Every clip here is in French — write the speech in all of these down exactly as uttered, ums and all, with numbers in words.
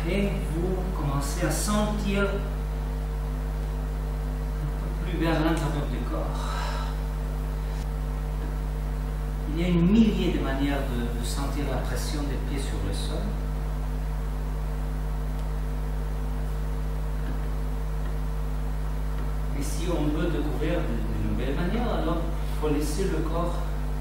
et vous commencez à sentir un peu plus vers l'intérieur du corps. Il y a une millier de manières de, de sentir la pression des pieds sur le sol. Et si on veut découvrir de, de nouvelles manières, alors il faut laisser le corps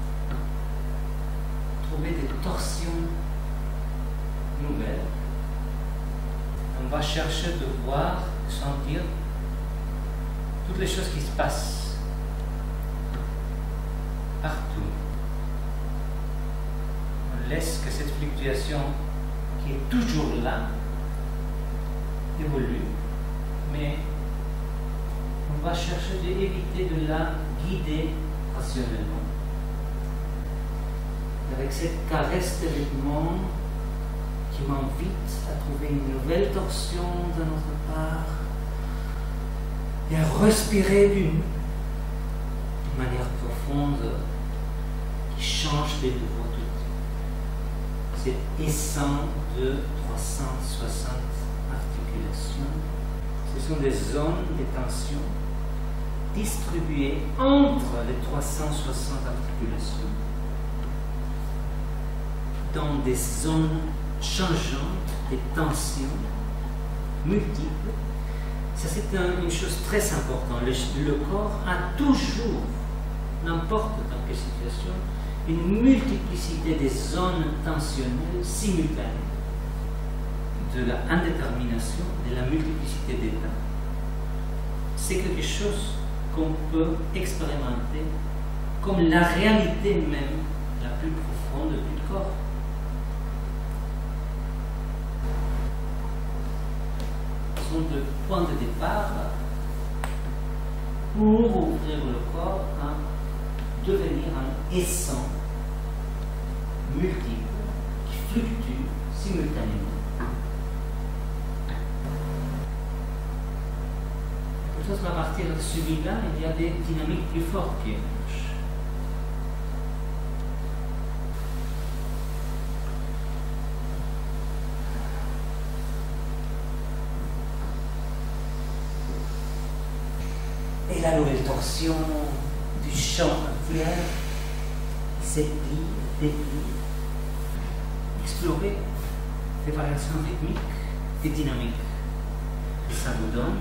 trouver des torsions nouvelles. On va chercher de voir, de sentir toutes les choses qui se passent partout. On laisse que cette fluctuation qui est toujours là évolue, mais on va chercher d'éviter de la guider rationnellement. Avec cette caresse de vêtements qui m'invite à trouver une nouvelle torsion de notre part et à respirer d'une manière profonde qui change de nouveau tout. Cet essaim de trois cent soixante articulations, ce sont des zones de tension distribuées entre les trois cent soixante articulations dans des zones changeantes, des tensions multiples. Ça, c'est un, une chose très importante. Le, le corps a toujours, n'importe dans quelle situation, une multiplicité des zones tensionnelles simultanées, de la indétermination, de la multiplicité d'états. C'est quelque chose qu'on peut expérimenter comme la réalité même la plus profonde du corps. Ce sont de points de départ pour ouvrir le corps à devenir un essaim multiple qui fluctue simultanément. Peut-être à partir de celui-là, il y a des dynamiques plus fortes qui émergent. Et la nouvelle torsion du champ entier s'éplie, déplie. Explorer des variations rythmiques et dynamiques. Et ça vous donne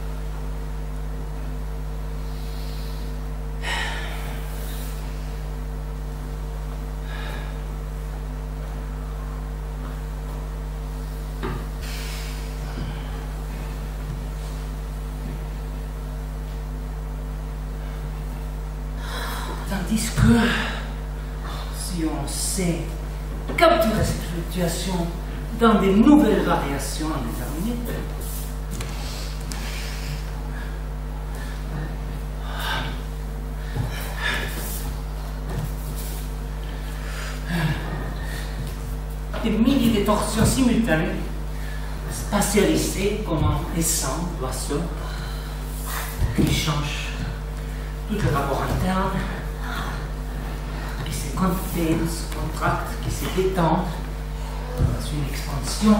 tandis que si on sait capturer cette fluctuation dans des nouvelles variations indéterminées, des milliers de torsions simultanées, spatialisées comme un essaim d'oiseau qui change tous les rapports internes, qui se confèrent, se contractent, qui se détendent dans une expansion.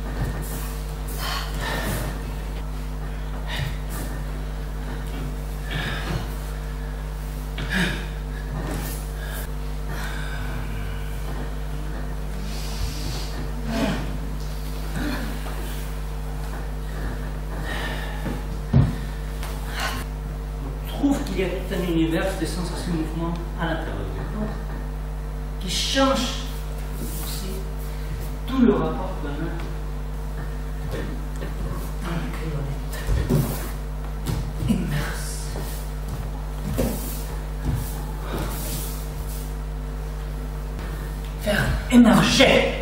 Il y a tout un univers de sensations de mouvement à l'intérieur du corps qui change aussi tout le rapport qu'on a dans la crayonnette immerse. Faire émerger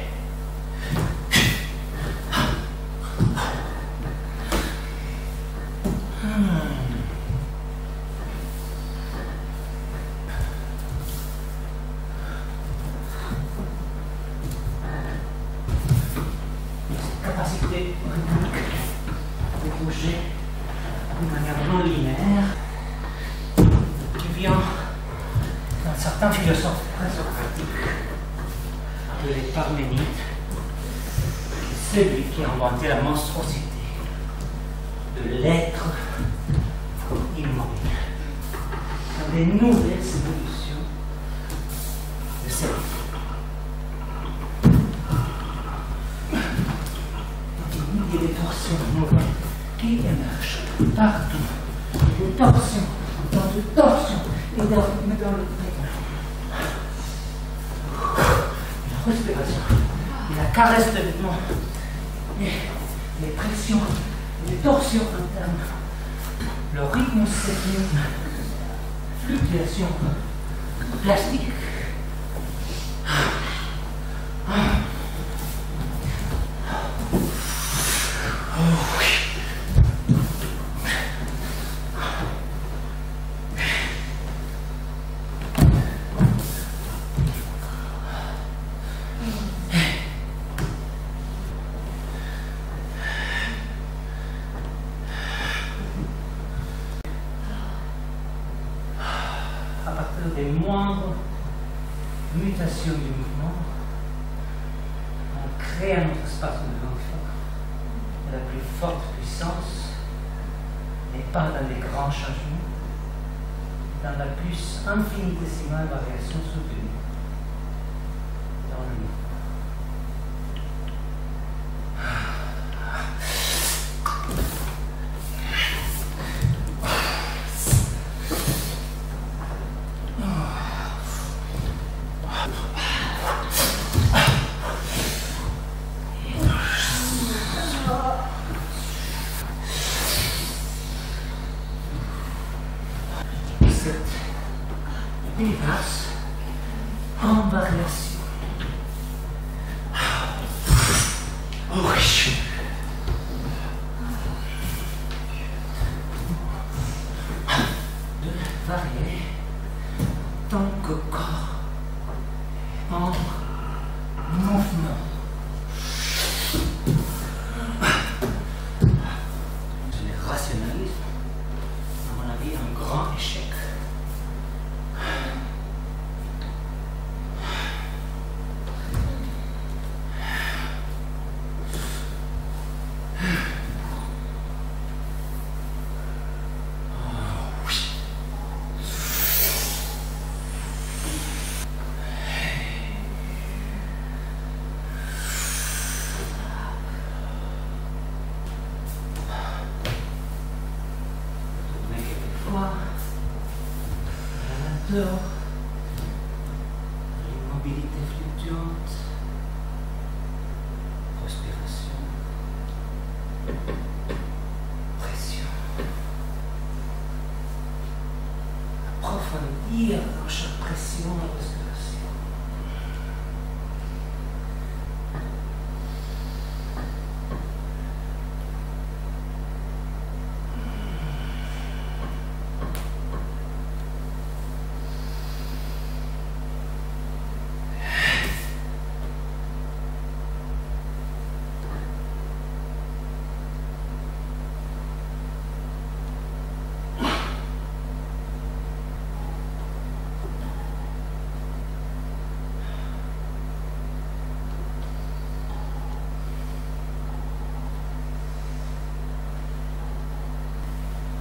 de bouger d'une manière non linéaire qui vient dans certains philosophes présocratiques appelés Parménides, qui celui qui a inventé la monstruosité de l'être comme immobile dans des nouvelles évolutions de sa vie. Des milliers de torsions nouvelles qui émergent partout, des torsions, dans des torsions, et dans, dans le la respiration, et la caresse de vêtements, et les pressions, les torsions internes, le rythme séculaire, fluctuation plastique. Des moindres mutations du mouvement, on crée un autre espace de confort. La plus forte puissance n'est pas dans les grands changements, mais dans la plus infinitésimale variation soutenue dans le mouvement. Vivace en variation. De varier tant que corps en mouvement. Je les rationalise, à mon avis, un grand échec. La lenteur, l'immobilité fluctuante, respiration, pression, approfondir dans chaque pression la respiration.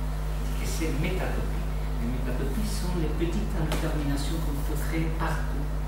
C'est métabolie. Les métaboties sont les petites indéterminations qu'on peut créer partout.